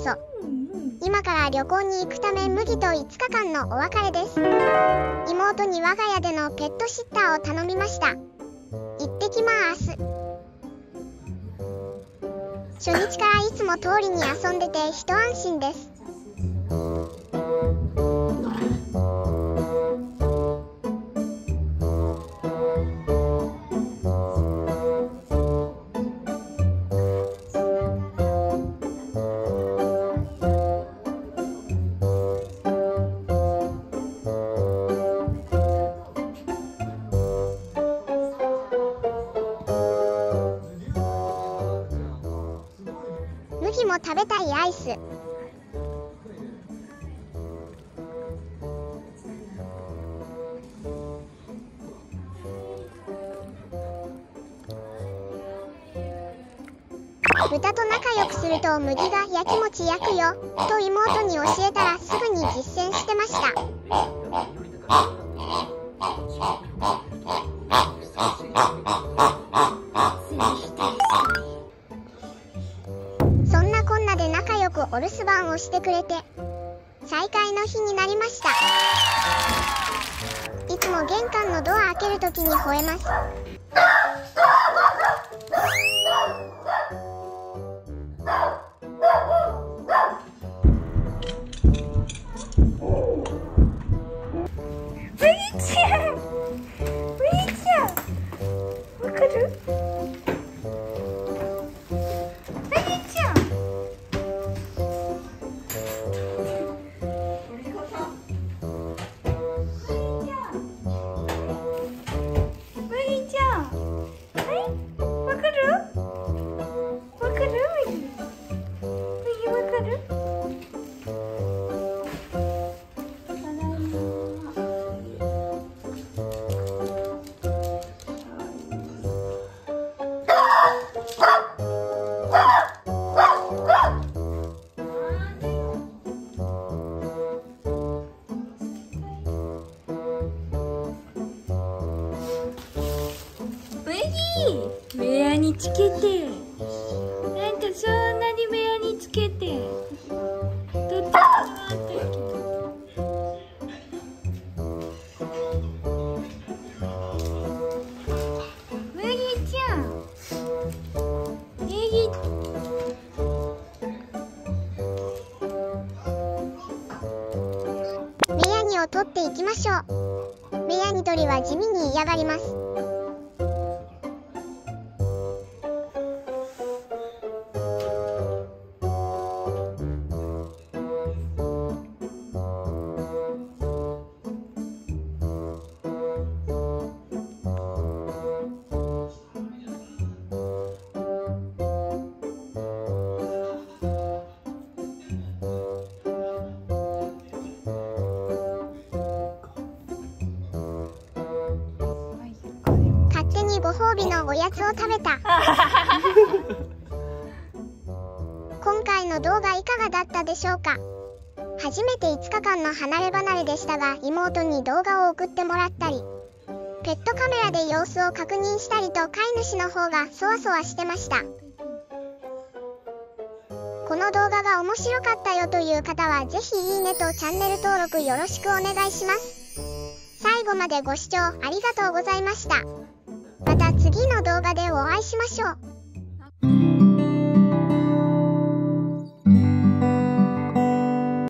そ。今から旅行に行くため麦と5日間のお別れです。妹に我が家でのペットシッターを頼みました。行ってきます。初日からいつも通りに遊んでて一安心です。麦も食べたいアイス。豚と仲良くすると麦がやきもち焼くよと妹に教えたらすぐに実践してました。そんなこんなで仲良くお留守番をしてくれて再会の日になりました。いつも玄関のドア開けるときに吠えます。 目やにつけて、なんかそんなに目やにつけてとってもあったけど、麦ちゃん、 目やにを取っていきましょう。目やに取りは地味に嫌がります。ご褒美のおやつを食べた。今回の動画いかがだったでしょうか。初めて5日間の離れ離れでしたが、妹に動画を送ってもらったりペットカメラで様子を確認したりと飼い主の方がそわそわしてました。この動画が面白かったよという方はぜひいいねとチャンネル登録よろしくお願いします。最後までご視聴ありがとうございました。また次の動画でお会いしましょう。